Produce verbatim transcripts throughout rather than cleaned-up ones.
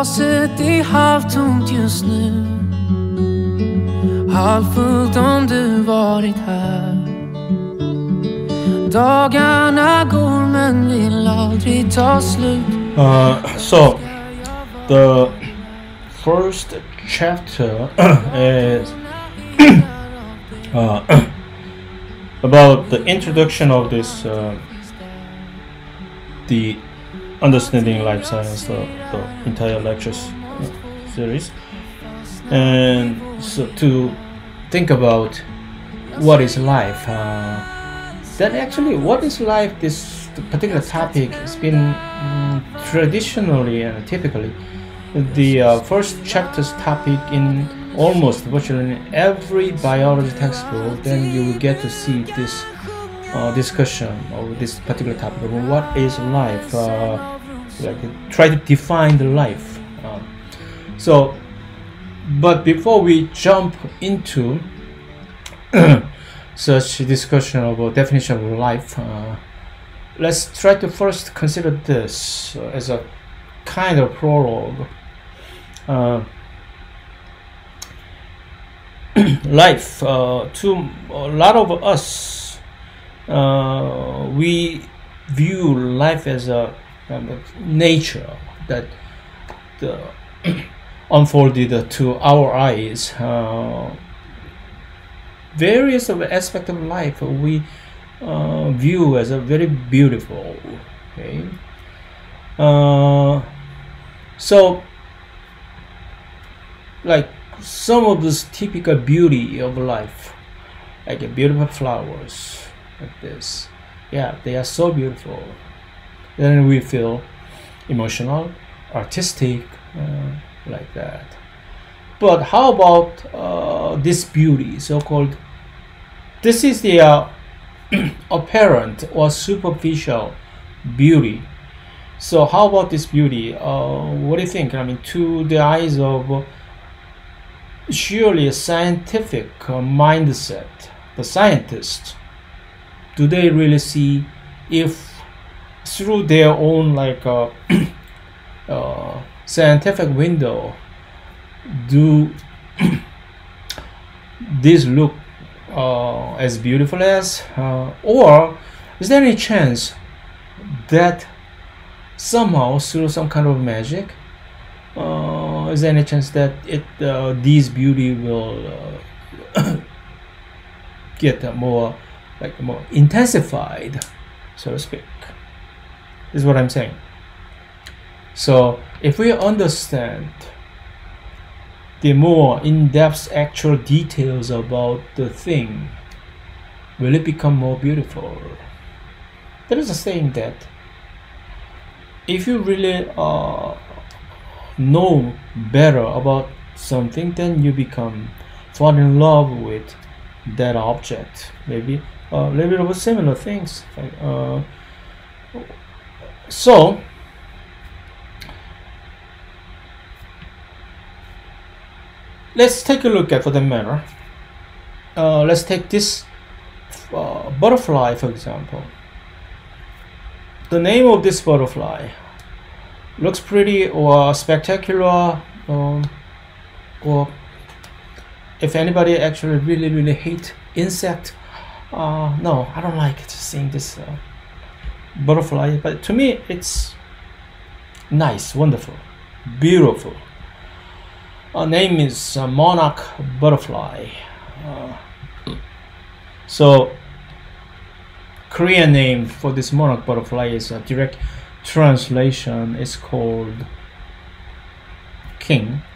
glaset är halvtomt just nu. Halvfullt om du varit här. Dagarna går men vill aldrig ta slut. Uh, so the first chapter is uh, about the introduction of this uh, the understanding life science, the, the entire lectures series, and so to think about what is life. Uh, that actually, what is life? This particular topic has been um, traditionally and typically the uh, first chapter's topic in almost virtually in every biology textbook. Then you will get to see this uh, discussion of this particular topic. What is life? Uh, like try to define the life. Uh, so, but before we jump into such discussion about definition of life, uh, let's try to first consider this uh, as a kind of prologue. Uh, life, uh, to a lot of us, uh, we view life as a kind of nature that uh, unfolded to our eyes. Uh, various of aspects of life we uh, view as a very beautiful. Okay, uh, so like some of this typical beauty of life, like a beautiful flowers like this, yeah, they are so beautiful. Then we feel emotional, artistic, uh, like that. But how about uh, this beauty, so-called, this is the uh, apparent or superficial beauty. So how about this beauty? Uh, what do you think? I mean, to the eyes of uh, surely a scientific uh, mindset, the scientists, do they really see if through their own like uh, uh, scientific window, do these look uh, as beautiful as, uh, or is there any chance that somehow through some kind of magic, uh, is there any chance that it uh, these beauty will uh, get uh, more like more intensified, so to speak? This is what I'm saying. So if we understand the more in-depth actual details about the thing, will it become more beautiful? There is a saying that if you really uh, know better about something, then you become fall in love with that object. Maybe a little bit of similar things. Uh, so let's take a look at, for the matter, uh, let's take this uh, butterfly, for example. The name of this butterfly looks pretty or spectacular, um, or if anybody actually really really hate insect, uh, no, I don't like seeing this uh, butterfly, but to me it's nice, wonderful, beautiful. Our name is uh, monarch butterfly. Uh, so Korean name for this monarch butterfly is a direct translation. It's called king.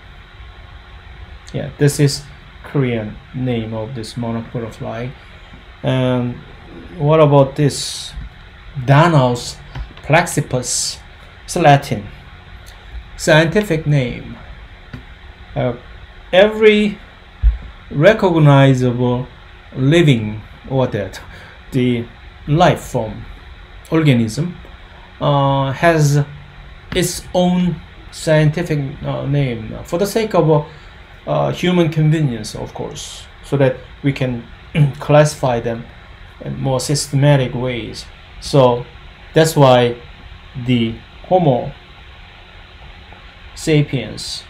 Yeah, this is Korean name of this monarch butterfly. And what about this Danaus plexippus? It's Latin scientific name. Uh, every recognizable living or dead, the life form, organism, uh, has its own scientific uh, name for the sake of uh, uh, human convenience, of course, so that we can classify them in more systematic ways. So that's why the Homo sapiens.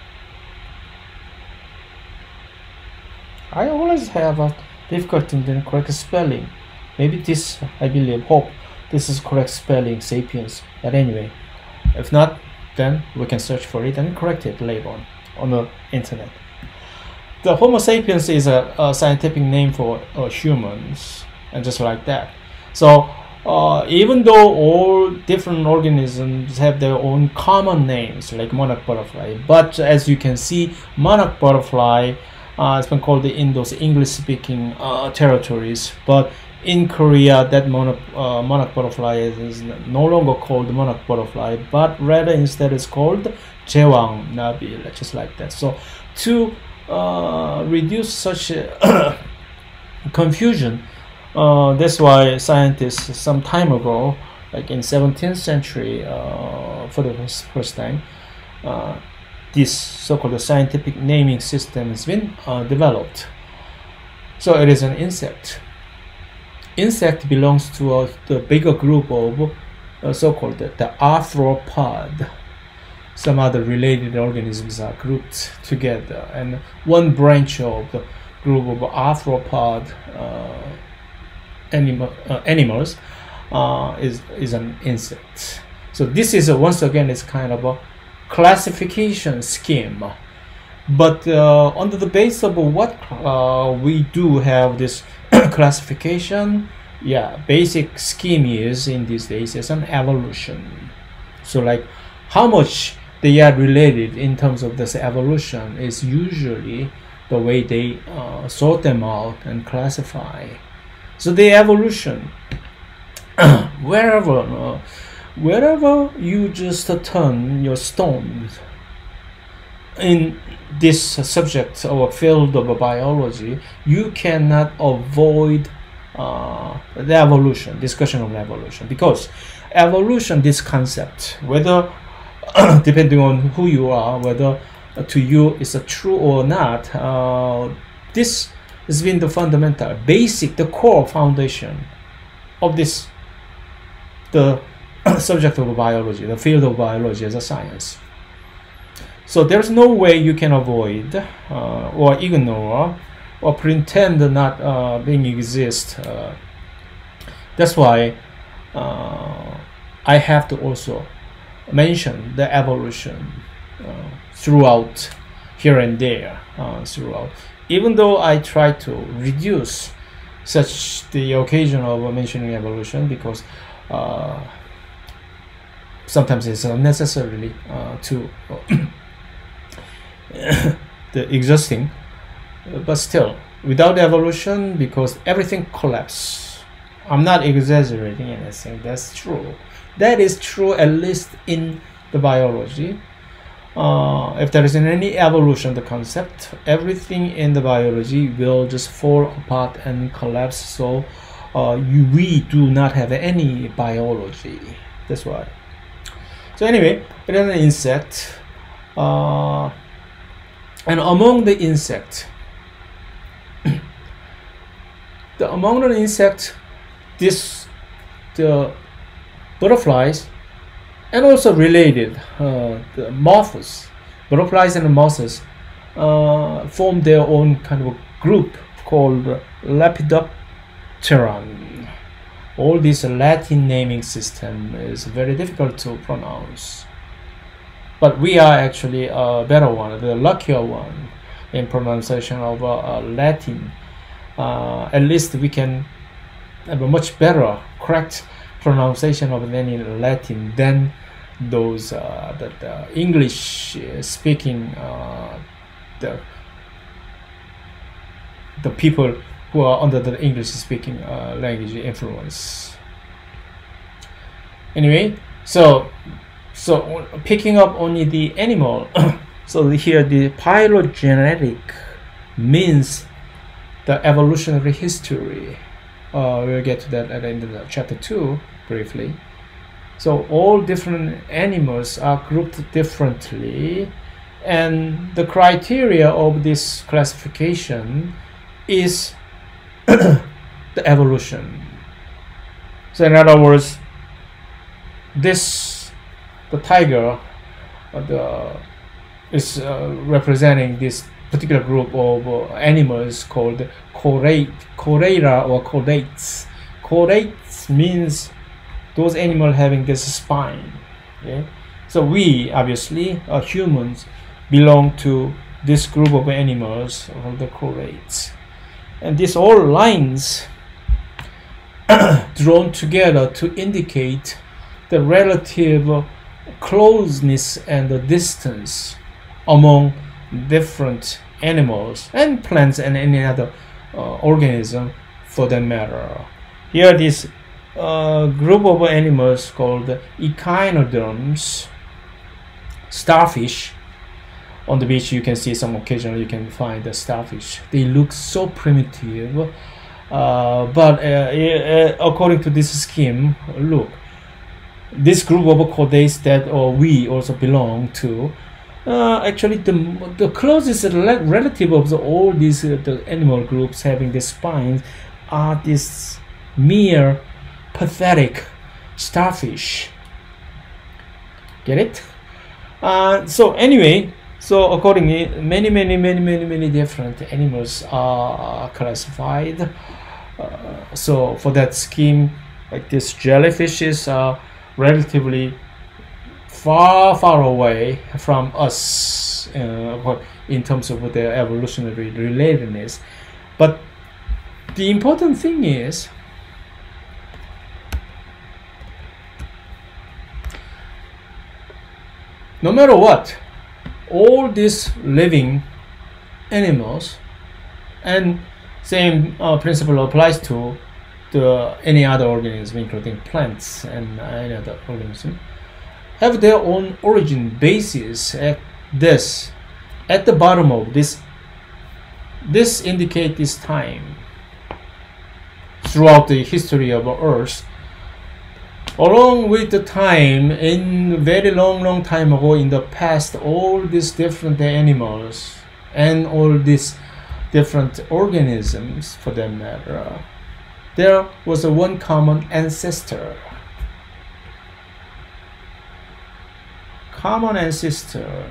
I always have a difficulty in the correct spelling. Maybe this, I believe, hope this is correct spelling, sapiens. But anyway, if not, then we can search for it and correct it later on on the internet. The Homo sapiens is a, a scientific name for uh, humans, and just like that. So uh, even though all different organisms have their own common names, like monarch butterfly, but as you can see, monarch butterfly uh, has been called in those English-speaking uh, territories, but in Korea, that monarch, uh, monarch butterfly is, is no longer called monarch butterfly, but rather instead it's called Jewang nabil, just like that. So to uh, reduce such a confusion, uh, that's why scientists some time ago, like in seventeenth century, uh, for the first time, uh, this so-called scientific naming system has been uh, developed. So it is an insect. Insect belongs to uh, the bigger group of uh, so-called the, the arthropod. Some other related organisms are grouped together, and one branch of the group of arthropod uh, animal, uh, animals uh, is is an insect. So this is a, once again it's kind of a classification scheme, but uh, under the base of what uh, we do have this classification, yeah, basic scheme is in these days is an evolution. So like how much they are related in terms of this evolution is usually the way they uh, sort them out and classify. So the evolution, wherever uh, wherever you just uh, turn your stones in this subject or field of biology, you cannot avoid uh, the evolution, discussion of evolution, because evolution, this concept, whether depending on who you are, whether uh, to you is a true or not, uh, this has been the fundamental, basic, the core foundation of this, the subject of biology, the field of biology as a science. So there's no way you can avoid uh, or ignore or pretend not uh, being exist. Uh, that's why uh, I have to also mention the evolution uh, throughout, here and there, uh, throughout. Even though I try to reduce such the occasion of mentioning evolution, because uh, sometimes it's unnecessarily uh, to the existing, but still without evolution, because everything collapses. I'm not exaggerating anything, that's true. That is true at least in the biology. Uh, if there isn't any evolution, the concept, everything in the biology will just fall apart and collapse. So uh, you, we do not have any biology. That's why. So anyway, it is an insect. Uh, And among the insect, the among the insect, this the butterflies, and also related uh, the moths, butterflies and moths uh, form their own kind of a group called Lepidopteran. All this Latin naming system is very difficult to pronounce. But we are actually a better one, the luckier one in pronunciation of uh, uh, Latin. Uh, at least we can have a much better, correct pronunciation of any Latin than those uh, that uh, English speaking uh, the the people who are under the English speaking uh, language influence. Anyway, so. So picking up only the animal, so here the phylogenetic means the evolutionary history. Uh, we'll get to that at the end of the chapter two briefly. So all different animals are grouped differently, and the criteria of this classification is the evolution. So in other words, this the tiger uh, the is uh, representing this particular group of uh, animals called chorate, chorata or chorates. Chorates means those animals having this spine. Okay? So we, obviously, uh, humans, belong to this group of animals called the chorates. And these all lines drawn together to indicate the relative closeness and the distance among different animals and plants and any other uh, organism for that matter. Here this uh, group of animals called echinoderms, starfish. On the beach you can see some, occasionally you can find the starfish. They look so primitive, uh, but uh, uh, according to this scheme, look, this group of chordates that uh, we also belong to, uh, actually the, the closest relative of the, all these uh, the animal groups having the spines are this mere pathetic starfish. Get it? Uh, so anyway, so accordingly, many, many, many, many, many different animals are classified. Uh, so for that scheme, like this jellyfishes are relatively far, far away from us uh, in terms of their evolutionary relatedness. But the important thing is, no matter what, all these living animals, and same uh, principle applies to the any other organism, including plants and any other organism, have their own origin basis at this, at the bottom of this. This indicates this time throughout the history of Earth, along with the time in very long, long time ago in the past, all these different animals and all these different organisms, for that matter, there was a one common ancestor. Common ancestor.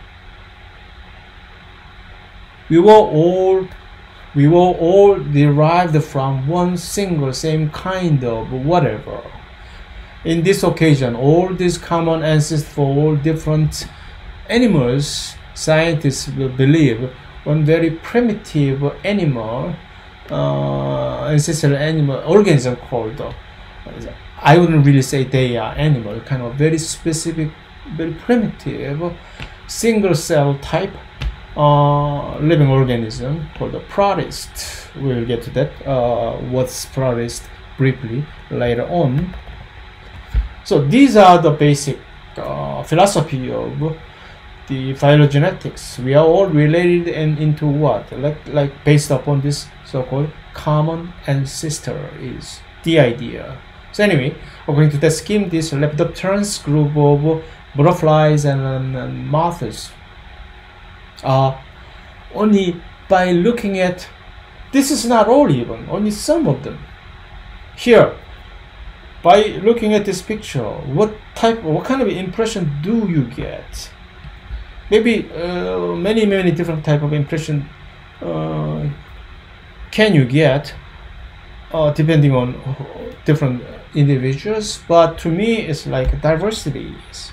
We were all, we were all derived from one single, same kind of whatever. In this occasion, all these common ancestors for all different animals, scientists will believe one very primitive animal, uh, ancestral animal organism called, uh, I wouldn't really say they are animal, kind of very specific, very primitive, single cell type uh, living organism called a protist. We'll get to that, uh, what's protist briefly later on. So these are the basic uh, philosophy of the phylogenetics. We are all related and into what? Like, like based upon this so-called common ancestor is the idea. So anyway, according to the scheme, this lepidopterans group of butterflies and, and, and moths are only by looking at, this is not all even, only some of them. Here, by looking at this picture, what type, what kind of impression do you get? Maybe uh, many, many different type of impression uh, can you get, uh, depending on different individuals. But to me, it's like diversities.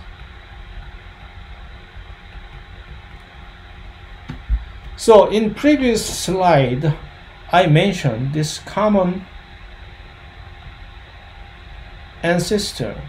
So in previous slide, I mentioned this common ancestor.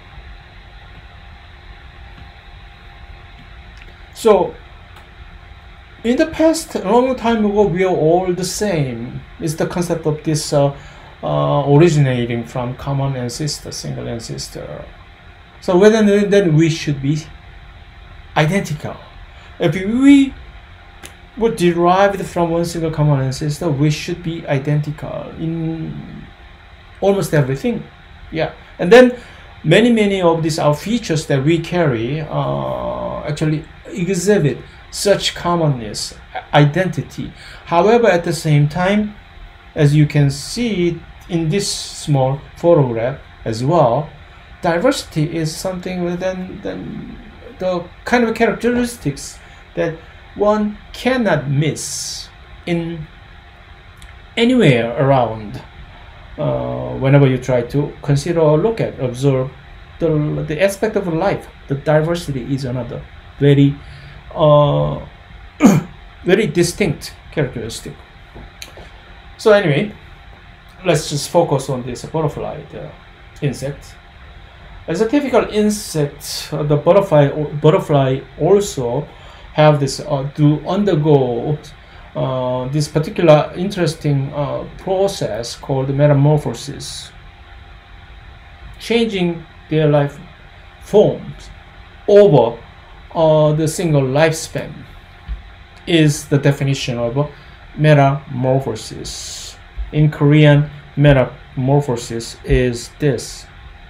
So in the past, a long time ago, we are all the same. It's the concept of this uh, uh, originating from common ancestor, single ancestor. So whether then we should be identical. If we were derived from one single common ancestor, we should be identical in almost everything. Yeah, and then many many of these our features that we carry uh, actually exhibit such commonness, identity. However, at the same time, as you can see in this small photograph as well, diversity is something then then the kind of characteristics that one cannot miss in anywhere around uh, whenever you try to consider or look at, observe the, the aspect of life. The diversity is another very uh, very distinct characteristic. So anyway, let's just focus on this butterfly, the insect. As a typical insect, uh, the butterfly butterfly also have this uh, to undergo uh, this particular interesting uh, process called metamorphosis, changing their life forms over uh, the single lifespan is the definition of metamorphosis. In Korean, metamorphosis is this.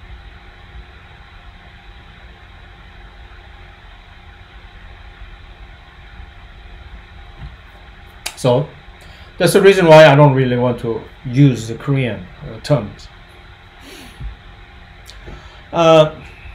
So that's the reason why I don't really want to use the Korean uh, terms. Uh,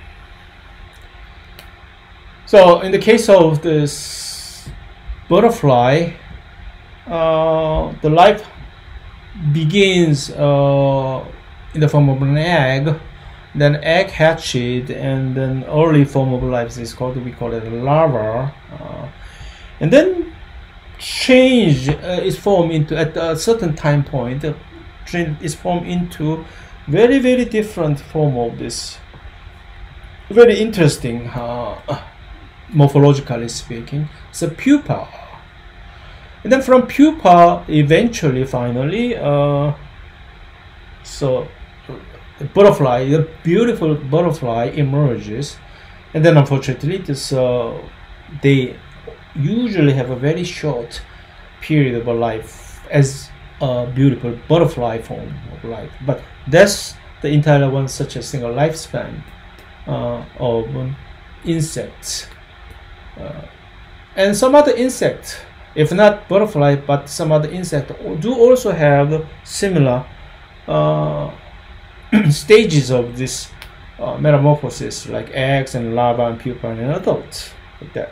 so in the case of this butterfly, uh, the life begins uh, in the form of an egg, then egg hatched, and then early form of life is called, we call it larva, uh, and then change uh, is formed into, at a certain time point, uh, is formed into very very different form of this very interesting, uh, morphologically speaking, it's a pupa. And then from pupa, eventually, finally, uh, so the butterfly, the beautiful butterfly emerges, and then unfortunately, this uh, they usually have a very short period of life as a beautiful butterfly form of life. But that's the entire one, such a single lifespan uh, of um, insects, uh, and some other insects. If not butterfly, but some other insect do also have similar uh, stages of this uh, metamorphosis, like eggs and larva and pupa and adults, like that.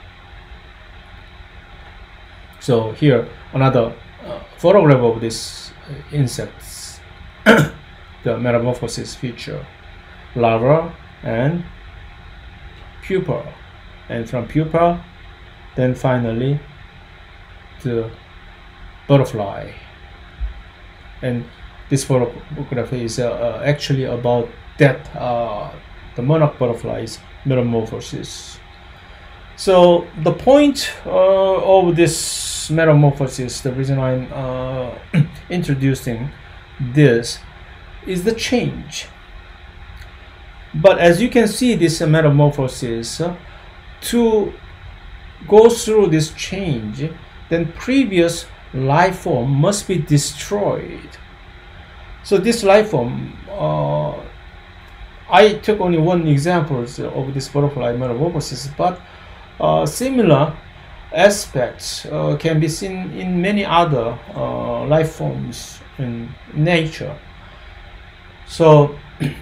So here another uh, photograph of this uh, insects, the metamorphosis feature, larva and pupa, and from pupa, then finally the butterfly. And this photograph is uh, uh, actually about that uh, the monarch butterfly's metamorphosis. So the point uh, of this metamorphosis, the reason I'm uh, introducing this, is the change. But as you can see, this uh, metamorphosis, uh, to go through this change, then previous life form must be destroyed. So this life form, uh, I took only one example of this butterfly metamorphosis, but uh, similar aspects uh, can be seen in many other uh, life forms in nature. So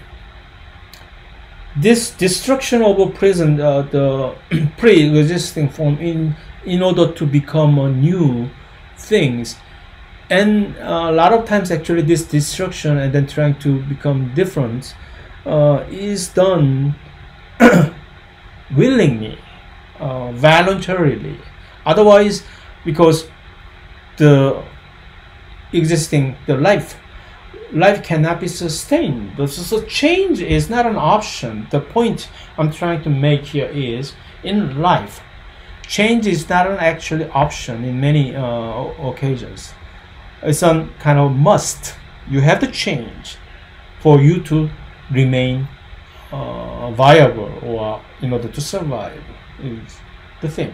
this destruction of a present, uh, the pre-existing form, in in order to become a new things, and uh, a lot of times actually this destruction and then trying to become different uh, is done willingly, uh, voluntarily. Otherwise, because the existing the life life cannot be sustained. So, so change is not an option. The point I'm trying to make here is, in life, change is not an actually option in many uh, occasions. It's a kind of must. You have to change for you to remain uh, viable, or in order to survive, is the thing.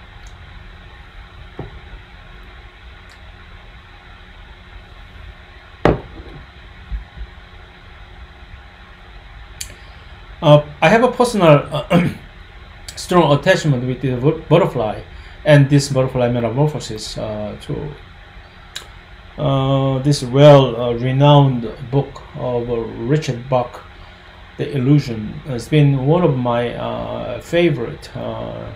Uh, I have a personal uh, strong attachment with the butterfly and this butterfly metamorphosis uh, to uh, this well uh, renowned book of uh, Richard Bach The Illusion. It's been one of my uh, favorite, uh,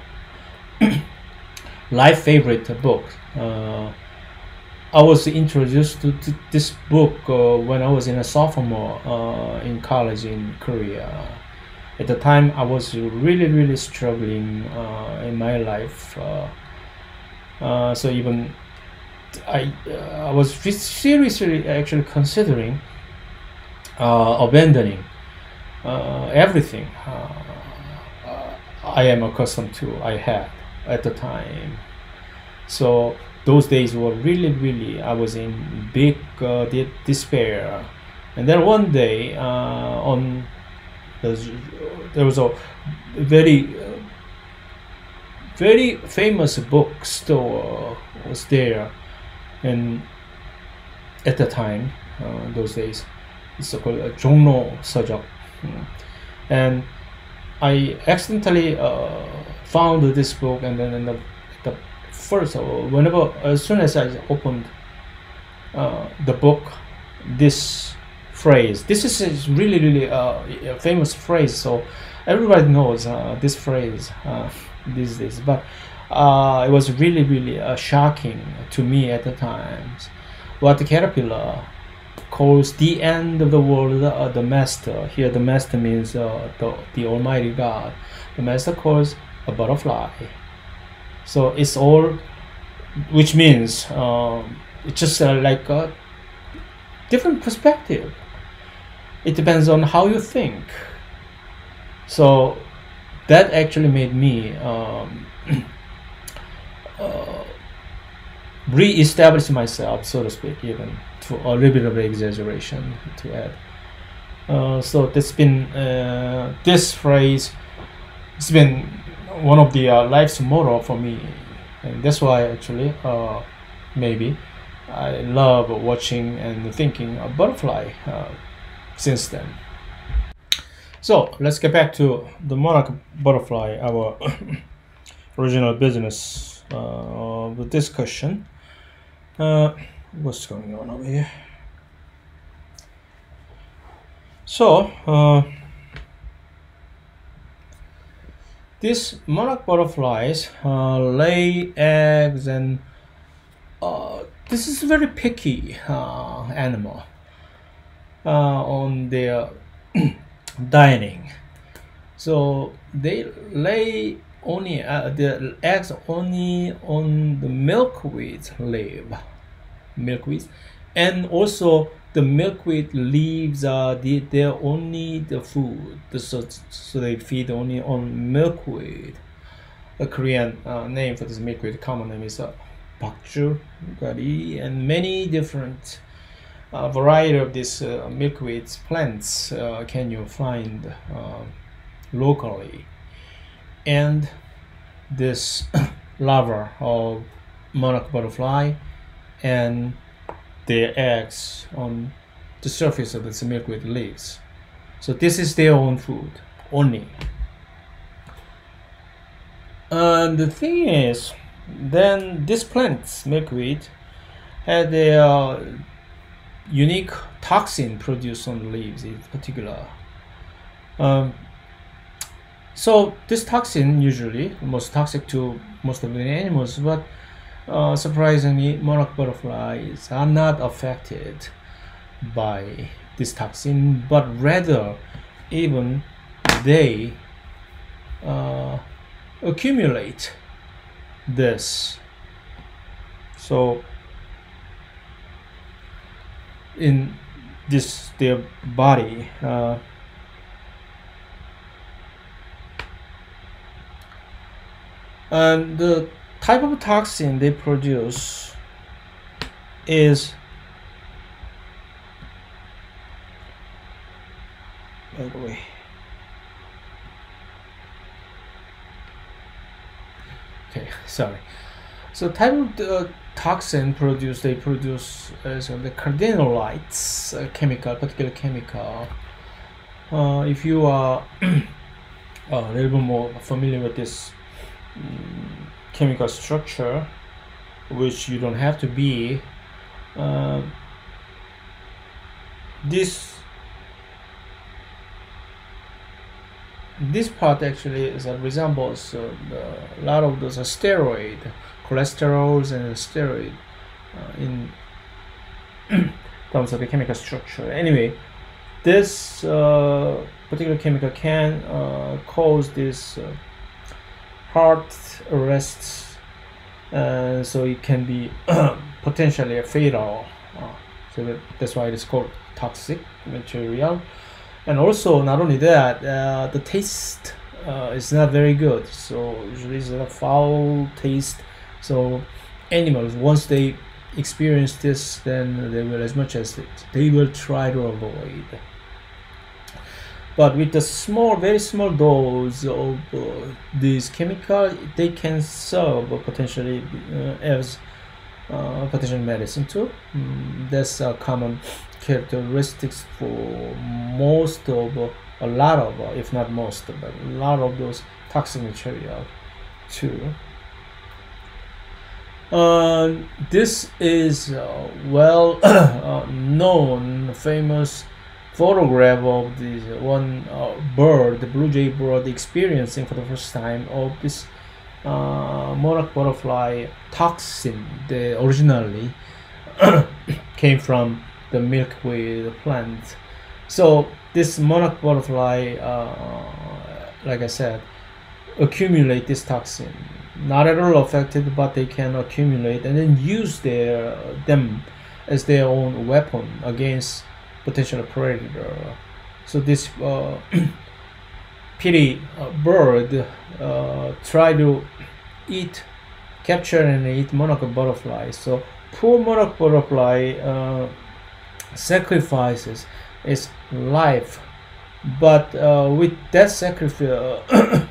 life favorite book. Uh, I was introduced to, to this book uh, when I was in a sophomore uh, in college in Korea. At the time, I was really, really struggling uh, in my life. Uh, uh, so even I, uh, I was seriously actually considering uh, abandoning uh, everything uh, uh, I am accustomed to, I had at the time. So those days were really, really, I was in big uh, de- despair. And then one day, uh, on there was a very, uh, very famous bookstore was there, and at the time, uh, those days, it's called uh, 종로 서적, and I accidentally uh, found this book, and then in the, the first, uh, whenever, as soon as I opened uh, the book, this phrase, this is really, really uh, a famous phrase, so everybody knows uh, this phrase uh, these days, but uh, it was really, really uh, shocking to me at the time. What the caterpillar calls the end of the world, uh, the master. Here the master means uh, the, the Almighty God. The master calls a butterfly. So it's all, which means um, it's just uh, like a different perspective. It depends on how you think. So that actually made me um, uh, re-establish myself, so to speak, even to a little bit of exaggeration to add. Uh, so that's been uh, this phrase. It's been one of the uh, life's motto for me, and that's why actually uh, maybe I love watching and thinking of butterfly uh, since then. So let's get back to the monarch butterfly, our original business uh, of the discussion. Uh, what's going on over here? So uh, these monarch butterflies uh, lay eggs, and uh, this is a very picky uh, animal uh, on their dining. So they lay only uh, the eggs only on the milkweed leaf, milkweed, and also the milkweed leaves are the, they're only the food. So, so they feed only on milkweed. A Korean uh, name for this milkweed, common name is uh, bakju, gari, and many different uh, variety of these uh, milkweed plants uh, can you find uh, locally. And this larva of monarch butterfly and their eggs on the surface of the milkweed leaves. So this is their own food only. And the thing is, then this plant, milkweed, had a uh, unique toxin produced on the leaves in particular. Um, so this toxin usually most toxic to most of the animals, but uh, surprisingly monarch butterflies are not affected by this toxin, but rather even they uh, accumulate this. So in this their body uh, and the type of toxin they produce is, by the way, okay, sorry. So type of uh, toxin produced, they produce uh, so the cardenolites, a chemical, particular chemical. Uh, if you are a little bit more familiar with this um, chemical structure, which you don't have to be, uh, this this part actually is uh, resembles uh, the, a lot of those uh, steroid, cholesterols and steroid uh, in terms of the chemical structure. Anyway, this uh, particular chemical can uh, cause this uh, heart arrests, uh, so it can be potentially fatal. Uh, so that, that's why it is called toxic material. And also, not only that, uh, the taste uh, is not very good. So usually it's a foul taste. So animals, once they experience this, then they will, as much as it, they will try to avoid. But with the small, very small dose of uh, these chemicals, they can serve potentially uh, as uh, potential medicine too. Mm, that's a common characteristics for most of uh, a lot of, uh, if not most, but a lot of those toxic material too. Uh, this is uh, well uh, known, famous photograph of this one uh, bird, the blue jay bird, experiencing for the first time of this uh, monarch butterfly toxin. They originally came from the milkweed plant. So this monarch butterfly, uh, like I said, accumulate this toxin. Not at all affected, but they can accumulate and then use their them as their own weapon against potential predator. So this uh, pretty uh, bird uh, try to eat, capture and eat monarch butterfly. So poor monarch butterfly uh, sacrifices its life, but uh, with that sacrifice, uh,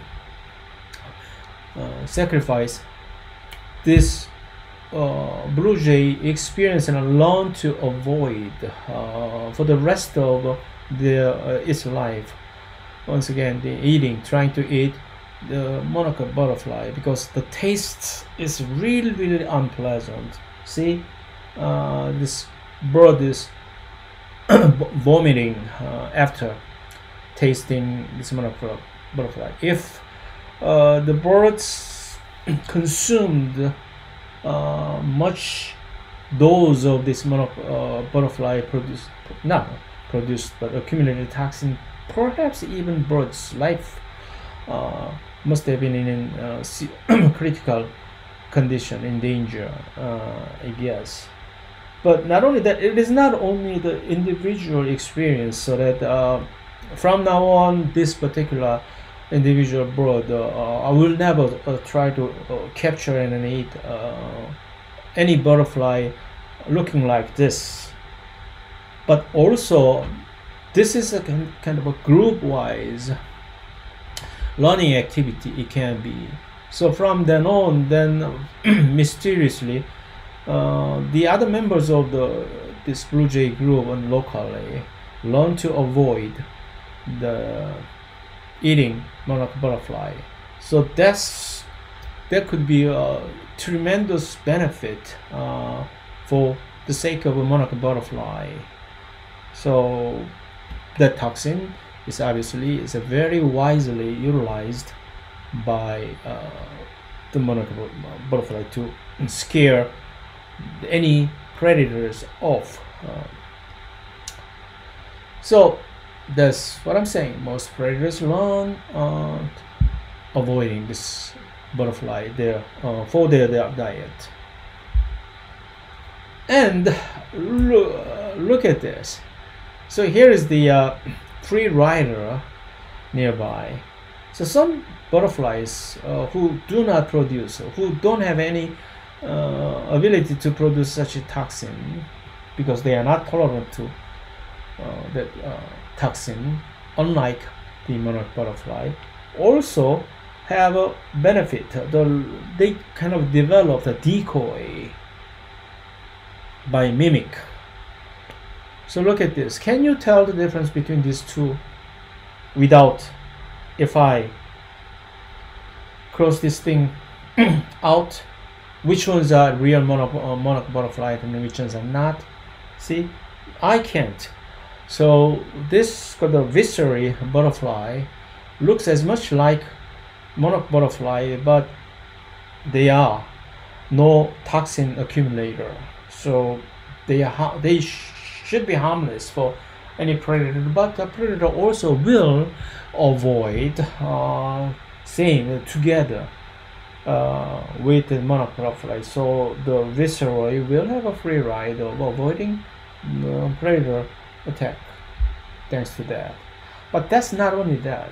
uh, sacrifice, this uh, blue jay experience and learn to avoid uh, for the rest of the uh, its life. Once again, the eating, trying to eat the monarch butterfly because the taste is really, really unpleasant. See, uh, this bird is vomiting uh, after tasting this monarch butterfly. If uh, the birds consumed uh, much dose of this monarch uh, butterfly produced, not produced, but accumulated toxin, perhaps even birds' life uh, must have been in uh, critical condition, in danger, uh, I guess. But not only that, it is not only the individual experience, so that uh, from now on, this particular individual bird, uh, I will never uh, try to uh, capture and eat uh, any butterfly looking like this. But also, this is a kind of a group-wise learning activity it can be. So from then on, then mysteriously, uh, the other members of the this blue jay group and locally learn to avoid the eating monarch butterfly. So that's that could be a tremendous benefit uh, for the sake of a monarch butterfly. So that toxin is obviously is a very wisely utilized by uh, the monarch butterfly to scare any predators off. Uh, so that's what I'm saying. Most predators learn uh, avoiding this butterfly there uh, for their, their diet. And lo look at this. So here is the uh, free rider nearby. So some butterflies uh, who do not produce, who don't have any uh, ability to produce such a toxin, because they are not tolerant to uh, that uh, toxin, unlike the monarch butterfly, also have a benefit. The, they kind of develop a decoy by mimic. So look at this. Can you tell the difference between these two without, if I cross this thing out, which ones are real monarch, uh, monarch butterfly and which ones are not? See, I can't. So this got the viscery butterfly looks as much like monarch butterfly, but they are no toxin accumulator, so they are they sh should be harmless for any predator. But the predator also will avoid uh, staying together uh, with the monarch butterfly, so the viceroy will have a free ride of avoiding the predator attack thanks to that. But that's not only that.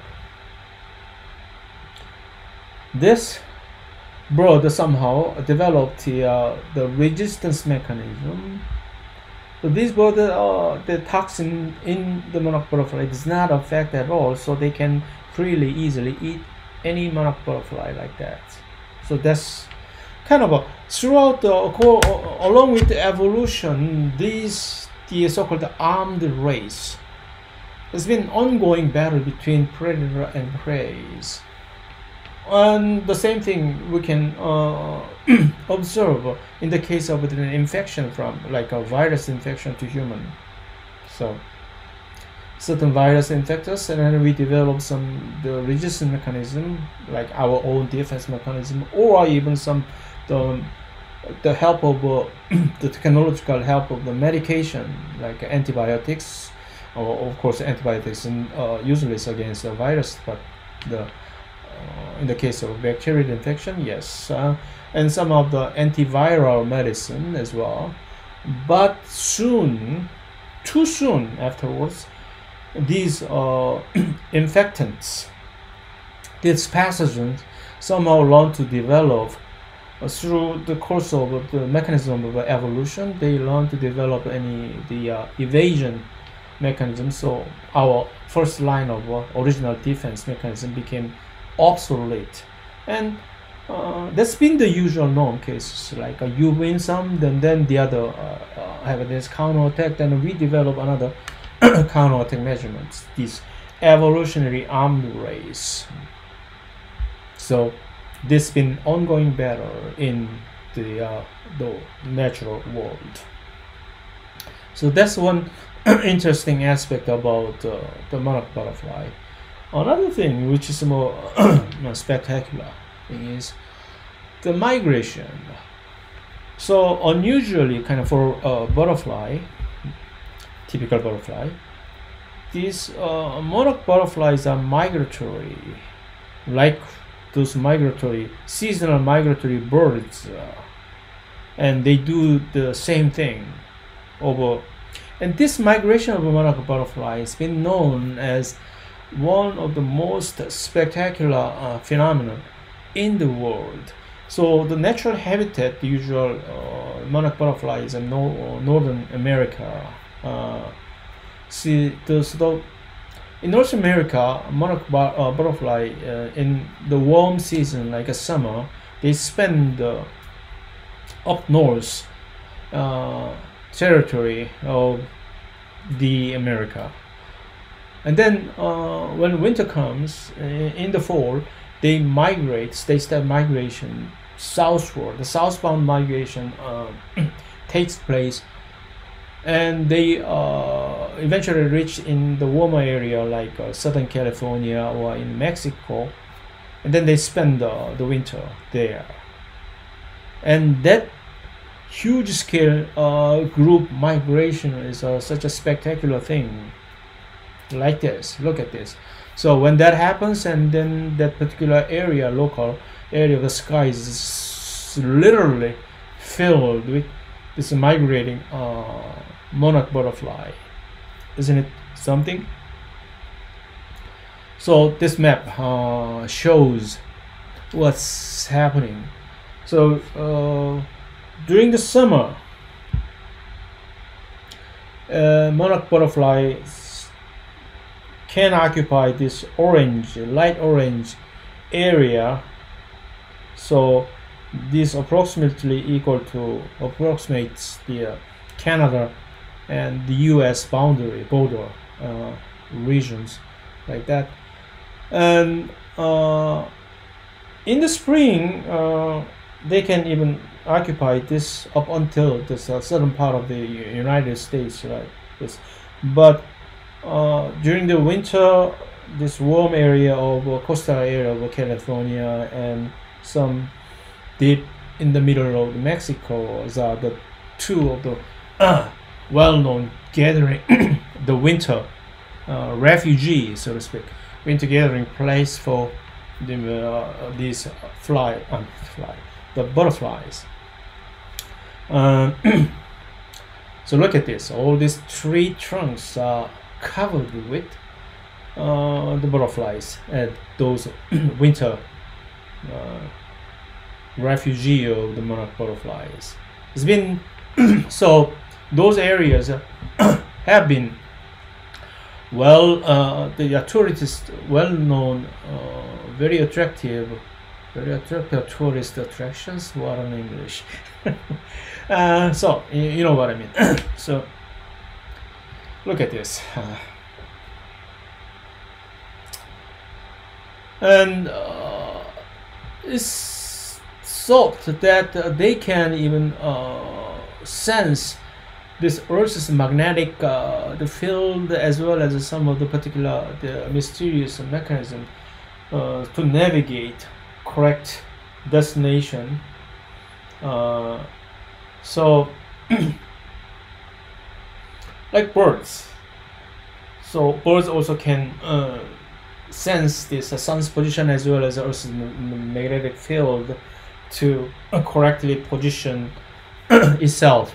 This bird somehow developed the, uh, the resistance mechanism. So this bird, uh, the toxin in the monarch butterfly does not affect at all, so they can freely, easily eat any monarch butterfly like that. So that's kind of a throughout the along with the evolution, these the so-called armed race. There's been ongoing battle between predator and prey. And the same thing we can uh, observe in the case of an infection from like a virus infection to human. So certain virus infect us, and then we develop some the resistance mechanism, like our own defense mechanism, or even some the the help of uh, the technological help of the medication, like antibiotics, or of course antibiotics, and uh, usually it's against the virus, but the uh, in the case of bacterial infection, yes, uh, and some of the antiviral medicine as well. But soon, too soon afterwards, these uh, infectants, these pathogens, somehow learn to develop uh, through the course of the mechanism of evolution. They learn to develop any the uh, evasion mechanism. So our first line of uh, original defense mechanism became obsolete, and uh, that's been the usual norm cases. Like uh, you win some, then then the other uh, uh, have this counter attack, then we develop another counter attack measurements. This evolutionary armed race. So this been ongoing battle in the uh, the natural world. So that's one interesting aspect about uh, the monarch butterfly. Another thing which is more spectacular thing is the migration. So unusually, kind of for a butterfly, typical butterfly, these uh, monarch butterflies are migratory, like those migratory seasonal migratory birds, uh, and they do the same thing over. And this migration of a monarch butterfly has been known as one of the most spectacular uh, phenomena in the world. So the natural habitat, the usual uh, monarch butterflies in no, uh, Northern America. Uh, see, the, so in North America, monarch bu uh, butterfly uh, in the warm season, like a summer, they spend uh, up north uh, territory of the America. And then uh, when winter comes, uh, in the fall, they migrate, they start migration southward. The southbound migration uh, takes place, and they uh, eventually reach in the warmer area like uh, Southern California or in Mexico, and then they spend uh, the winter there. And that huge scale uh, group migration is uh, such a spectacular thing. Like this, look at this. So when that happens, and then that particular area, local area of the sky is literally filled with this migrating uh, monarch butterfly. Isn't it something? So this map uh, shows what's happening. So uh, during the summer, uh, monarch butterflies can occupy this orange, light orange area. So this approximately equal to approximates the uh, Canada and the U S boundary border uh, regions, like that. And uh, in the spring, uh, they can even occupy this up until this uh, southern part of the United States, right? This, but Uh, during the winter, this warm area of uh, coastal area of California and some deep in the middle of Mexico are the two of the uh, well-known gathering, the winter uh, refugee, so to speak, winter gathering place for the, uh, these fly, um, fly, the butterflies. Um, so look at this. All these tree trunks are covered with uh, the butterflies and those winter uh, refugee of the monarch butterflies. It's been so those areas have been well, uh, the uh, tourist, well-known, uh, very attractive, very attractive tourist attractions. What in English? uh, so you, you know what I mean. So look at this, uh, and uh, it's thought that uh, they can even uh, sense this Earth's magnetic uh, the field, as well as some of the particular the mysterious mechanism uh, to navigate correct destination. Uh, so like birds, so birds also can uh, sense this uh, sun's position as well as Earth's magnetic field to uh, correctly position itself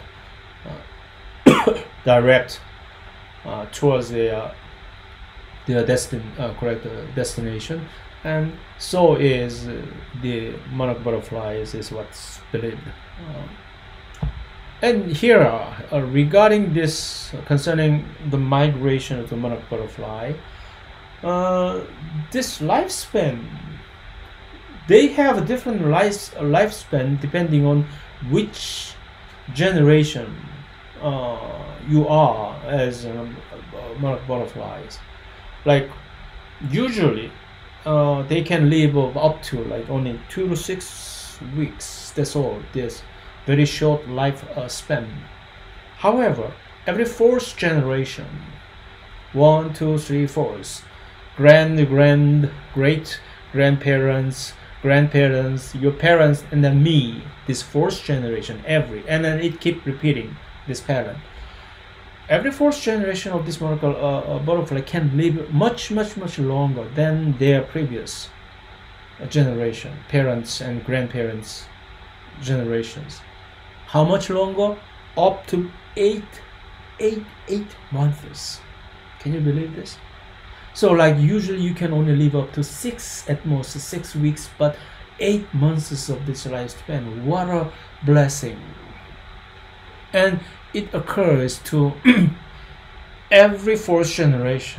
direct uh, towards the uh, the destin uh, correct uh, destination, and so is uh, the monarch butterflies is what's believed. Uh, and here uh, uh, regarding this uh, concerning the migration of the monarch butterfly, uh, this lifespan, they have a different life lifespan depending on which generation Uh, you are as um, uh, monarch butterflies. Like usually uh, they can live up to like only two to six weeks. That's all. This very short life uh, span. However, every fourth generation, one, two, three, fourth, grand, grand, great grandparents, grandparents, your parents, and then me. This fourth generation, every, and then it keep repeating. This pattern. Every fourth generation of this monarch uh, uh, butterfly can live much, much, much longer than their previous uh, generation, parents and grandparents generations. How much longer? Up to eight, eight, eight months. Can you believe this? So, like usually you can only live up to six, at most six weeks, but eight months of this lifespan. What a blessing! And it occurs to every fourth generation.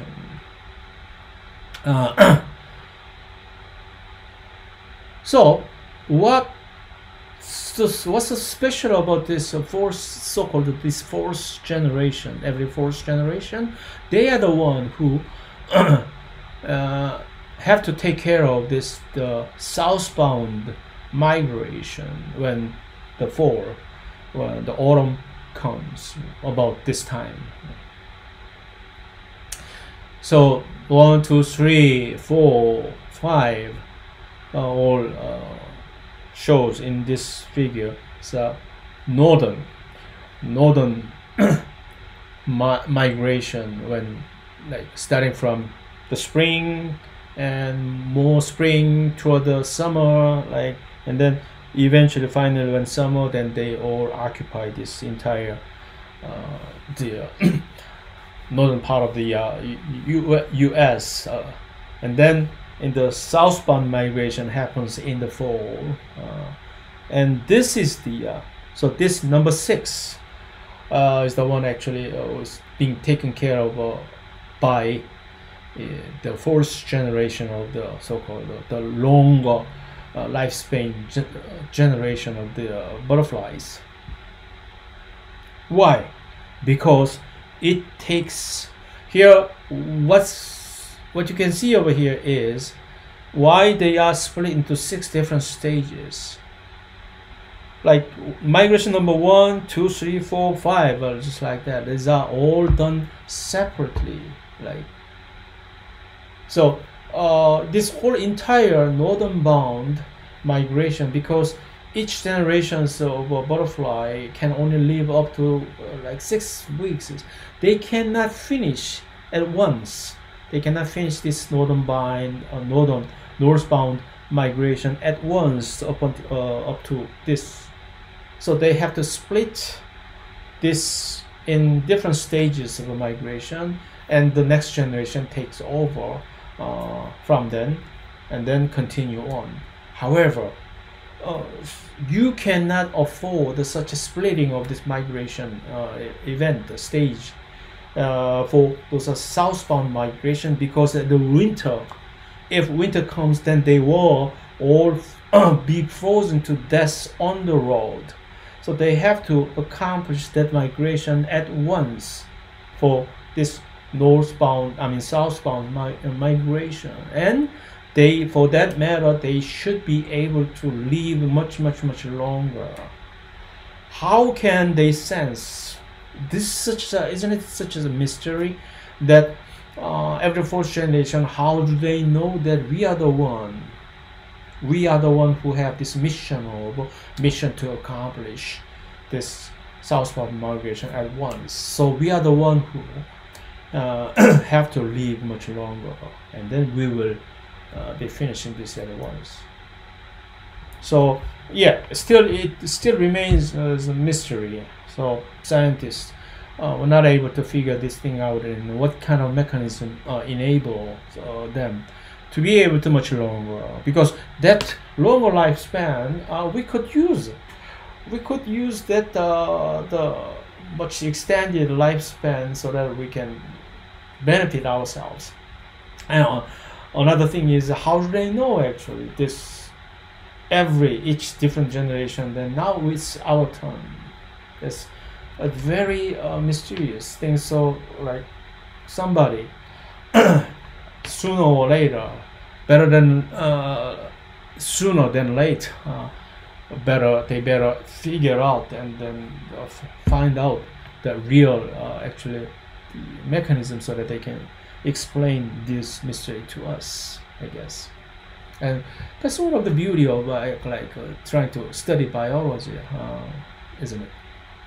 Uh, so, what? So what's so special about this uh, fourth, so-called this fourth generation? Every fourth generation, they are the one who uh, have to take care of this the southbound migration when the fall. Well, the autumn comes about this time. So one, two, three, four, five, uh, all uh, shows in this figure. So northern, northern mi migration when like starting from the spring and more spring toward the summer, like, and then eventually finally when summer, then they all occupy this entire uh, the uh, northern part of the uh, U S uh, and then in the southbound migration happens in the fall, uh, and this is the uh, so this number six uh, is the one actually uh, was being taken care of uh, by uh, the fourth generation of the so-called uh, the longer Uh, lifespan ge generation of the uh, butterflies. Why? Because it takes here what's what you can see over here is why they are split into six different stages. Like migration number one, two, three, four, five, or just like that. These are all done separately. Like So uh, this whole entire northern bound migration, because each generation of a butterfly can only live up to uh, like six weeks. They cannot finish at once. They cannot finish this northern bound, uh, northern northbound migration at once up, until, uh, up to this. So they have to split this in different stages of the migration, and the next generation takes over uh, from then and then continue on. However, uh, you cannot afford such a splitting of this migration uh, event uh, stage uh, for those uh, southbound migration, because the winter, if winter comes, then they will all be frozen to death on the road. So they have to accomplish that migration at once for this northbound, I mean southbound mi migration. And they, for that matter, they should be able to live much, much, much longer. How can they sense this? Such a, isn't it such a mystery that uh, every fourth generation, how do they know that we are the one? We are the one who have this mission of mission to accomplish this southbound migration at once. So we are the one who uh, have to live much longer, and then we will uh, be finishing this at once. So yeah, still it still remains as a mystery. So scientists uh, were not able to figure this thing out, and what kind of mechanism uh, enable uh, them to be able to much longer, because that longer lifespan uh, we could use we could use that uh, the much extended lifespan so that we can benefit ourselves. And uh, another thing is, how do they know actually this every each different generation, then now it's our turn? It's a very uh, mysterious thing. So like somebody sooner or later, better than uh, sooner than late, uh, better they better figure out and then uh, find out the real uh, actually the mechanism, so that they can explain this mystery to us, I guess. And that's sort of the beauty of uh, like uh, trying to study biology, uh, isn't it?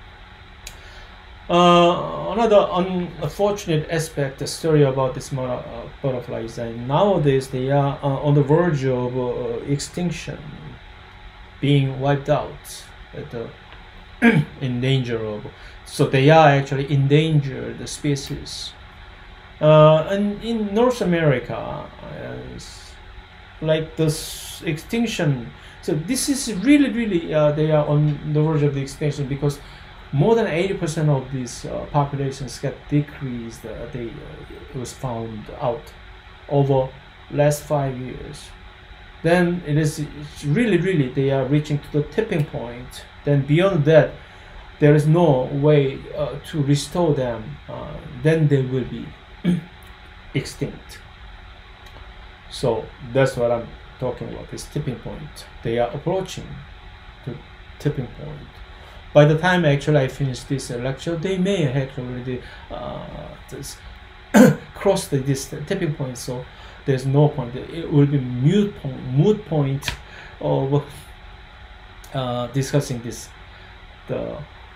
Uh, another unfortunate aspect, the story about this uh, butterfly, is that nowadays they are uh, on the verge of uh, extinction, being wiped out, at the in danger of. So they are actually endangered species. Uh, and in North America, uh, like this extinction. So this is really, really uh, they are on the verge of the extinction, because more than eighty percent of these uh, populations get decreased. Uh, they uh, it was found out over last five years. Then it is it's really, really they are reaching to the tipping point. Then beyond that, there is no way uh, to restore them. Uh, then they will be extinct. So that's what I'm talking about. This tipping point. They are approaching the tipping point. By the time actually I finish this uh, lecture, they may actually already uh, this cross the this tipping point. So there's no point. It will be moot point, moot point of uh, discussing this the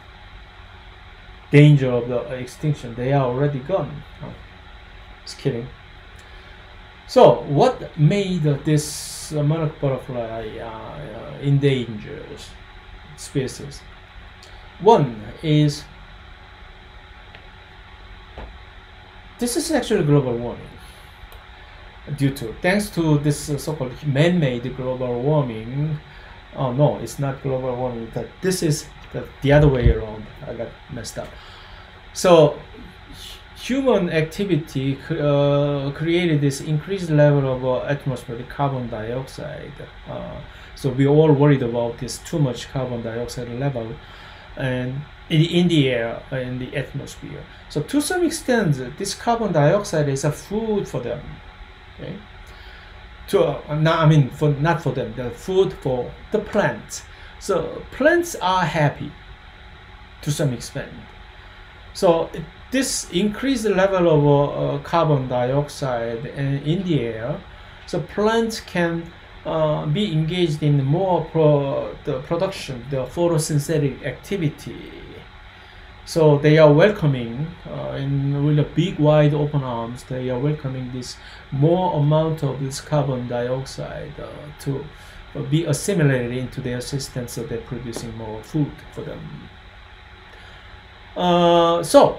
danger of the extinction. They are already gone. Oh, just kidding. So what made this uh, monarch butterfly uh, uh, endangered species? One is, this is actually global warming. Due to, thanks to this uh, so-called man-made global warming. Oh no, it's not global warming. That this is the, the other way around. I got messed up. So human activity uh, created this increased level of uh, atmospheric carbon dioxide. Uh, so we all worried about this too much carbon dioxide level and in, in the air, uh, in the atmosphere. So to some extent, this carbon dioxide is a food for them. Okay. To uh, not, I mean, for not for them, the food for the plants. So plants are happy to some extent. So it, this increased level of uh, carbon dioxide in, in the air, so plants can uh, be engaged in more pro the production, the photosynthetic activity. So they are welcoming, uh, in with a big wide open arms, they are welcoming this more amount of this carbon dioxide uh, to uh, be assimilated into their system, so they're producing more food for them. Uh, so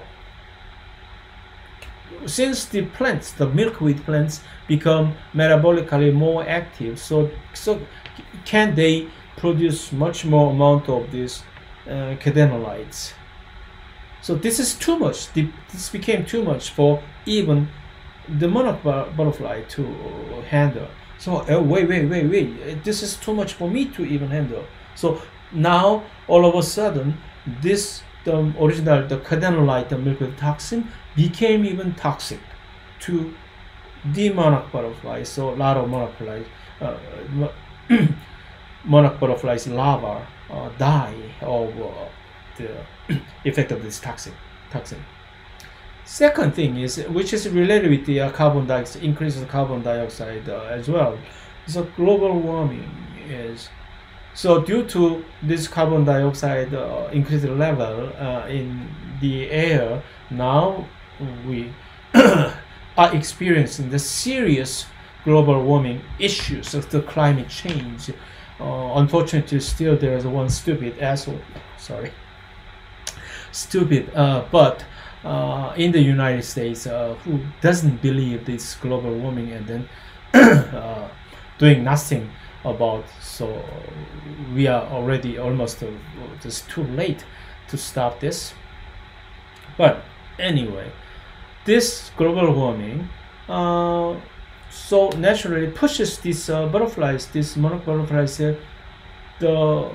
since the plants, the milkweed plants, become metabolically more active, so so can they produce much more amount of these uh, cadenolites. So this is too much. This became too much for even the monarch butterfly to handle. So uh, wait, wait, wait, wait. This is too much for me to even handle. So now all of a sudden, this the original the cadenolite, the milkweed toxin, became even toxic to the monarch butterfly. So a lot of monarch butterflies, uh, monarch butterflies larvae uh, die of uh, the effect of this toxic toxin. Second thing is, which is related with the uh, carbon dioxide, increase of carbon dioxide uh, as well. So global warming is, so due to this carbon dioxide uh, increased level uh, in the air, now we are experiencing the serious global warming issues of the climate change. Uh, unfortunately, still there is one stupid asshole. Sorry. Stupid, uh, but uh, in the United States, uh, who doesn't believe this global warming and then uh, doing nothing about. So we are already almost uh, just too late to stop this. But anyway, this global warming uh, so naturally pushes these uh, butterflies, these monarch butterflies, uh, the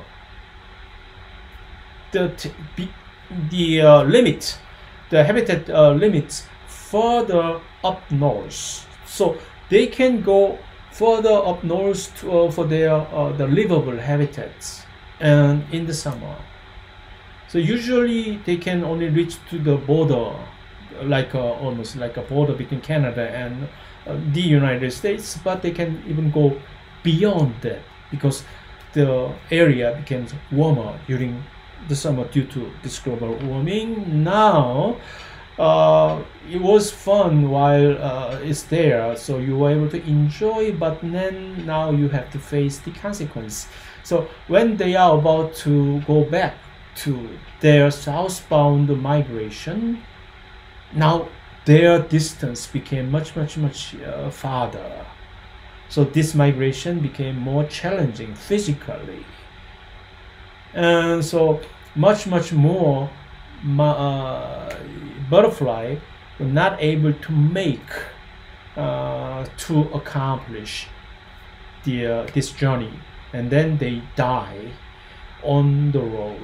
the t the uh, limit, the habitat uh, limits further up north, so they can go further up north to, uh, for their uh, the livable habitats, and in the summer. So usually they can only reach to the border, like uh, almost like a border between Canada and uh, the United States, but they can even go beyond that because the area becomes warmer during the summer due to this global warming. Now uh, it was fun while uh, it's there, so you were able to enjoy, but then now you have to face the consequence. So when they are about to go back to their southbound migration, now their distance became much much much uh, farther, so this migration became more challenging physically. And so much much more uh, butterfly were not able to make uh, to accomplish the uh, this journey, and then they die on the road.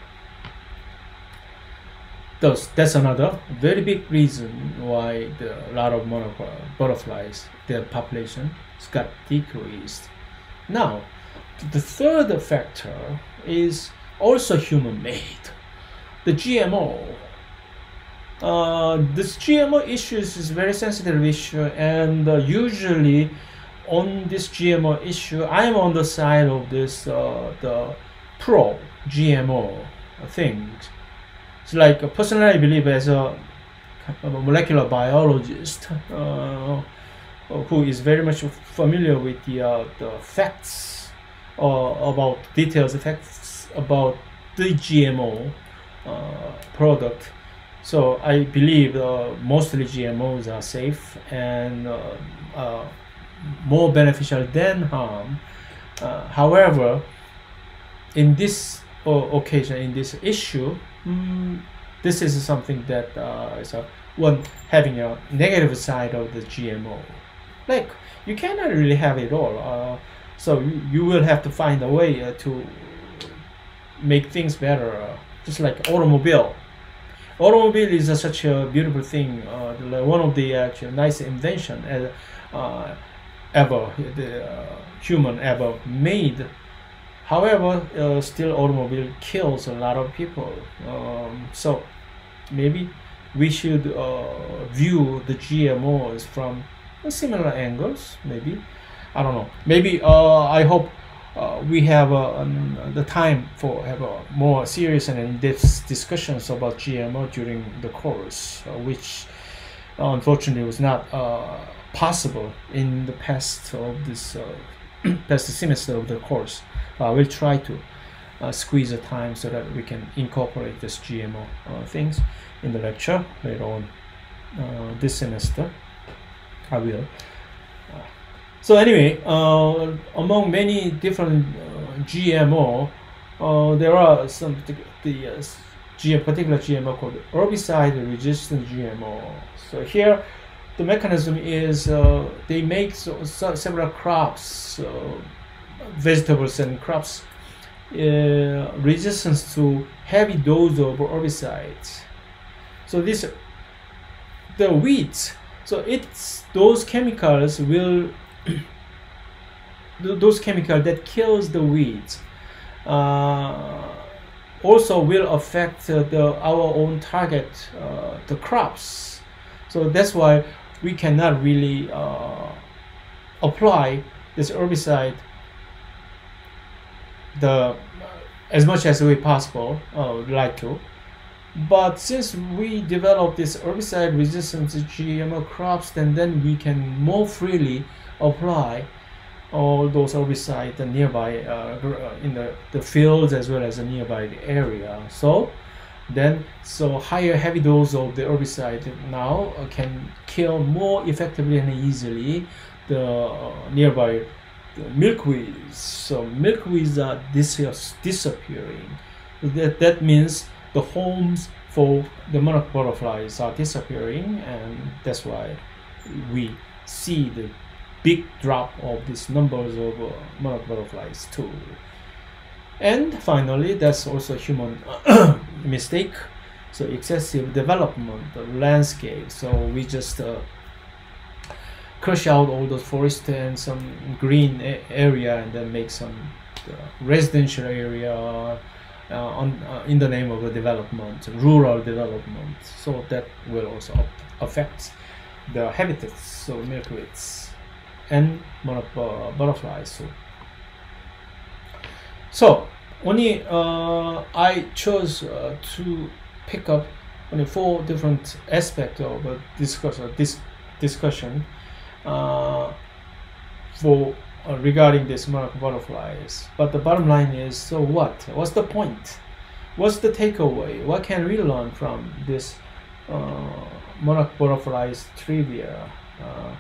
Thus, that's another very big reason why the, a lot of monarch butterflies, their population got decreased. Now, the third factor is also human-made, the G M O. Uh, this G M O issues is very sensitive issue, and uh, usually on this G M O issue, I'm on the side of this uh, the pro G M O thing. It's like personally, I believe as a, a molecular biologist uh, who is very much familiar with the uh, the facts uh, about details, facts about the G M O uh, product. So I believe uh, mostly G M Os are safe and uh, uh, more beneficial than harm. Uh, however, in this uh, occasion, in this issue, mm, this is something that uh, is a, one having a negative side of the G M O. Like, you cannot really have it all. Uh, so you, you will have to find a way uh, to make things better. Uh, just like automobile. Automobile is uh, such a beautiful thing. Uh, the, one of the actually nice invention uh, uh, ever the uh, human ever made. However, uh, still automobile kills a lot of people. Um, so maybe we should uh, view the G M Os from similar angles. Maybe, I don't know. Maybe uh, I hope uh, we have uh, um, the time for have a more serious and in-depth discussions about G M O during the course, uh, which uh, unfortunately was not uh, possible in the past of this uh, past semester of the course. I will try to uh, squeeze the time so that we can incorporate this G M O uh, things in the lecture later on uh, this semester. I will. Uh, so anyway, uh, among many different uh, G M O, uh, there are some the uh, G particular G M O called herbicide-resistant G M O. So here, the mechanism is uh, they make so, so several crops, uh, vegetables and crops, uh, resistance to heavy dose of herbicides. So this, the weeds. So it's those chemicals will those chemicals that kills the weeds uh, also will affect uh, the our own target, uh, the crops. So that's why we cannot really uh, apply this herbicide the as much as we possible uh, like to. But since we develop this herbicide resistant to G M O crops, then then we can more freely apply all those herbicides nearby uh, in the, the fields as well as the nearby area. So then so higher heavy dose of the herbicide now uh, can kill more effectively and easily the uh, nearby the milkweeds. So milkweeds are dis disappearing. That, that means the homes for the monarch butterflies are disappearing, and that's why we see the big drop of these numbers of uh, monarch butterflies too. And finally, that's also a human mistake. So excessive development of landscape. So we just uh, crush out all those forests and some green area, and then make some uh, residential area. Uh, on, uh, in the name of the development, rural development, so that will also affect the habitats, so milkweeds and monarch uh, butterflies. So, so only uh, I chose uh, to pick up only four different aspects of uh, discuss, uh, this discussion uh, for. Uh, regarding this monarch butterflies, but the bottom line is, so what? What's the point? What's the takeaway? What can we learn from this uh, monarch butterflies trivia? Uh,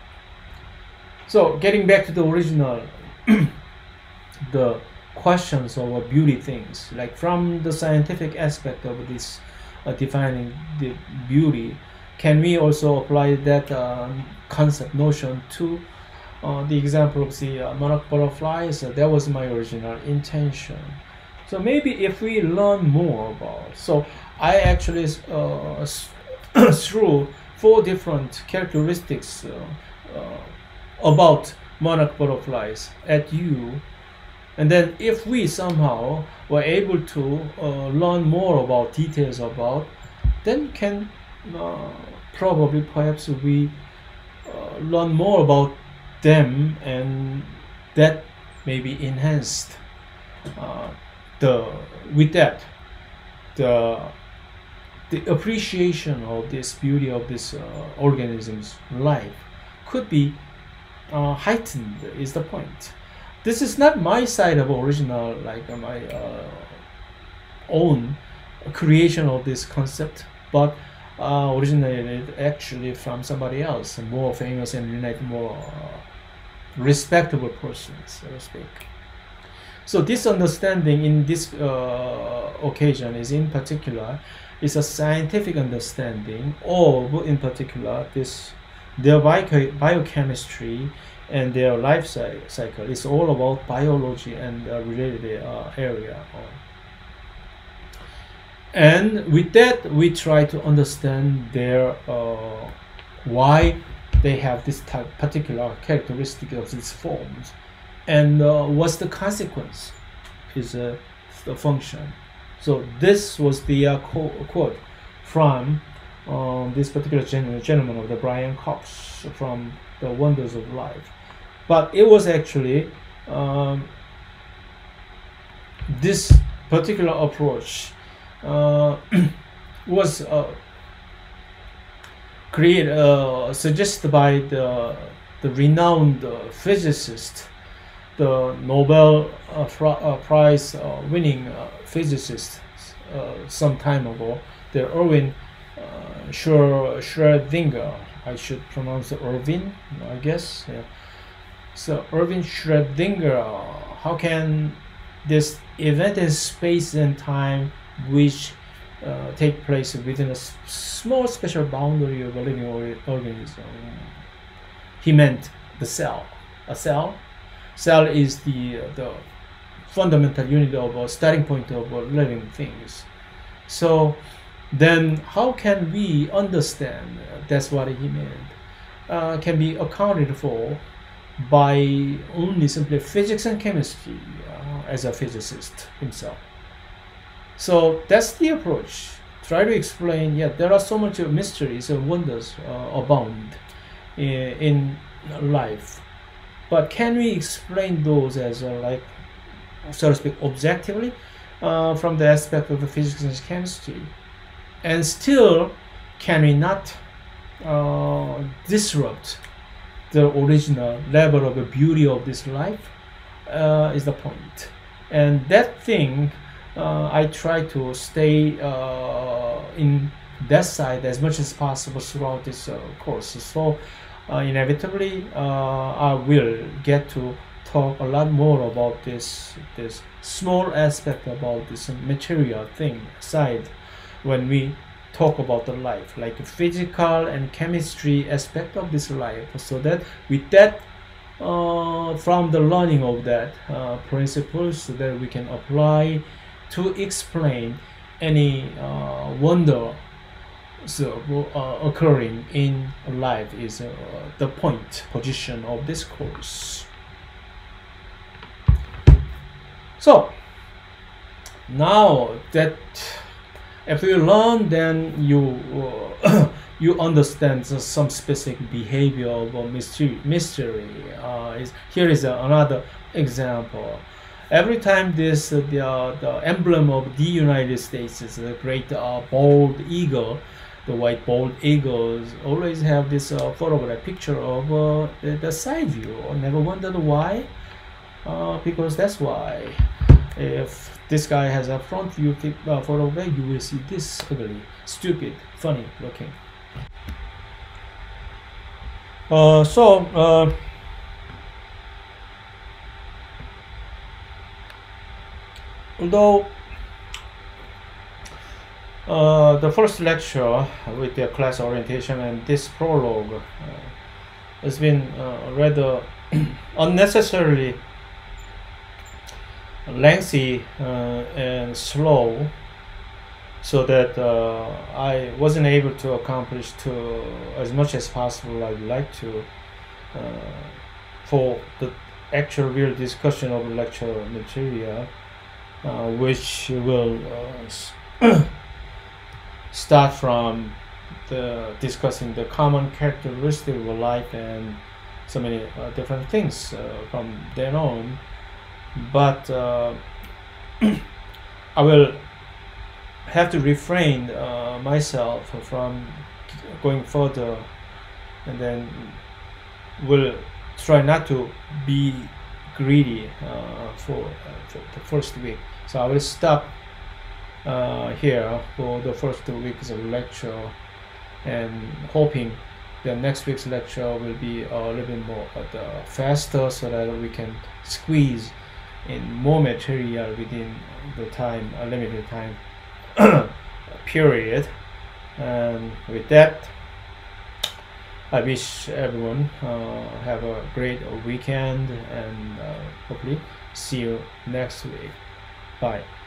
so getting back to the original, the questions of beauty things, like from the scientific aspect of this uh, defining the beauty, can we also apply that uh, concept notion to Uh, the example of the uh, monarch butterflies? Uh, that was my original intention. So maybe if we learn more about, so I actually uh, threw four different characteristics uh, uh, about monarch butterflies at you, and then if we somehow were able to uh, learn more about details about, then can uh, probably perhaps we uh, learn more about them, and that may be enhanced uh, the with that the the appreciation of this beauty of this uh, organism's life could be uh, heightened is the point. This is not my side of original, like uh, my uh, own creation of this concept, but uh, originated actually from somebody else, a more famous and unique, more uh, respectable person, so to speak. So this understanding in this uh, occasion is in particular is a scientific understanding of, in particular, this their bio biochemistry and their life cycle. It's all about biology and uh, related uh, area. And with that, we try to understand their uh, why they have this type, particular characteristic of these forms, and uh, what's the consequence is uh, the function. So this was the uh, quote from um, this particular gen gentleman of the Brian Cox from The Wonders of Life. But it was actually um, this particular approach uh, was uh, created, uh, suggested by the the renowned uh, physicist, the Nobel uh, uh, Prize uh, winning uh, physicist uh, some time ago, the Erwin uh, Schrödinger. I should pronounce it Irvin, I guess. Yeah. So Erwin Schrödinger, how can this event in space and time which uh, take place within a s small special boundary of a living or organism? He meant the cell. A cell. Cell is the uh, the fundamental unit of a starting point of uh, living things. So then, how can we understand? Uh, that's what he meant. Uh, can be accounted for by only simply physics and chemistry uh, as a physicist himself. So that's the approach. Try to explain. Yeah, there are so much mysteries and wonders uh, abound in, in life, but can we explain those as uh, like, so to speak, objectively uh, from the aspect of the physics and chemistry, and still can we not uh, disrupt the original level of the beauty of this life uh, is the point. And that thing uh, I try to stay uh, in that side as much as possible throughout this uh, course. So uh, inevitably uh, I will get to talk a lot more about this this small aspect about this material thing side when we talk about the life, like the physical and chemistry aspect of this life, so that with that uh, from the learning of that uh, principles, so that we can apply to explain any uh, wonder so uh, occurring in life is uh, the point position of this course. So now that if you learn, then you uh, you understand some specific behavior of a mystery. mystery. Uh, is, here is uh, another example. Every time this uh, the, uh, the emblem of the United States is a great uh, bald eagle, the white bald eagles always have this uh, photograph picture of uh, the, the side view. I never wondered why, uh, because that's why. If this guy has a front view uh, photograph, you will see this ugly, stupid, funny looking. Uh, so, uh, although uh, the first lecture with the class orientation and this prologue uh, has been uh, rather unnecessarily lengthy uh, and slow, so that uh, I wasn't able to accomplish to as much as possible I'd like to uh, for the actual real discussion of lecture material, uh, which will uh, start from the discussing the common characteristic of life and so many uh, different things uh, from then on. But uh, I will have to refrain uh, myself from going further, and then will try not to be greedy uh, for, uh, for the first week. So I will stop uh, here for the first two weeks of lecture, and hoping the next week's lecture will be a little bit more uh, faster, so that we can squeeze in more material within the time, a limited time period. And with that, I wish everyone uh, have a great weekend, and uh, hopefully see you next week. Bye.